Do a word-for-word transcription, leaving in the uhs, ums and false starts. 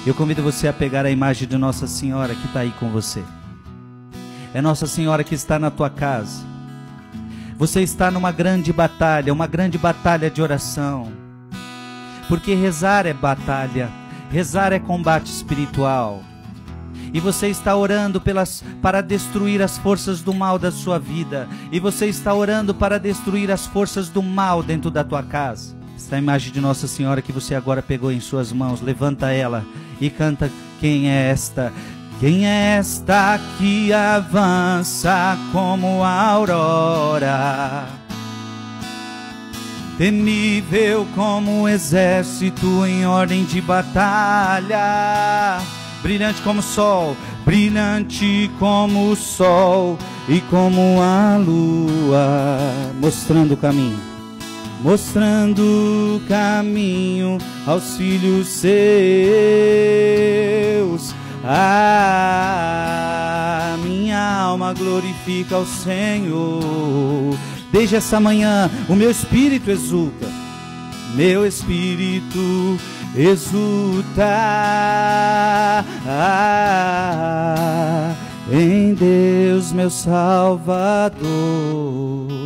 Eu convido você a pegar a imagem de Nossa Senhora que está aí com você. É Nossa Senhora que está na tua casa. Você está numa grande batalha, uma grande batalha de oração. Porque rezar é batalha, rezar é combate espiritual. E você está orando pelas, para destruir as forças do mal da sua vida. E você está orando para destruir as forças do mal dentro da tua casa. Essa imagem de Nossa Senhora que você agora pegou em suas mãos, levanta ela e canta: quem é esta? Quem é esta que avança como a aurora, temível como um exército em ordem de batalha, brilhante como o sol, brilhante como o sol e como a lua, mostrando o caminho, mostrando o caminho aos filhos seus. Ah, minha alma glorifica ao Senhor. Desde essa manhã o meu espírito exulta, meu espírito exulta ah, em Deus meu Salvador.